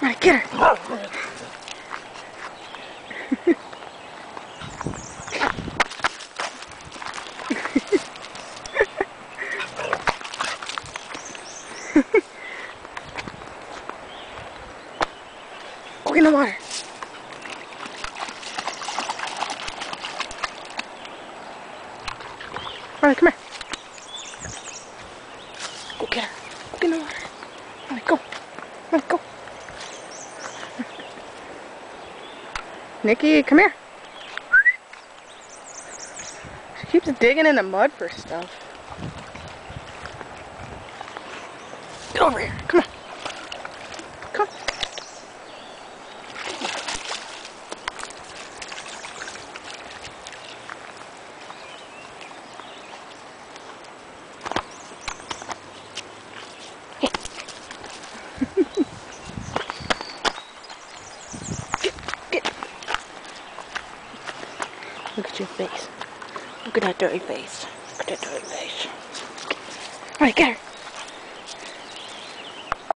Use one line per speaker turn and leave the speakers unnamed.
Alright, get her. Go get in the water. Alright, come here. Go get her. Go get in the water. Alright, go. Alright, go. Nikki, come here. She keeps digging in the mud for stuff. Get over here. Come on. Come. Hey. Get. Look at your face. Look at that dirty face. Look at that dirty face. Alright, get her.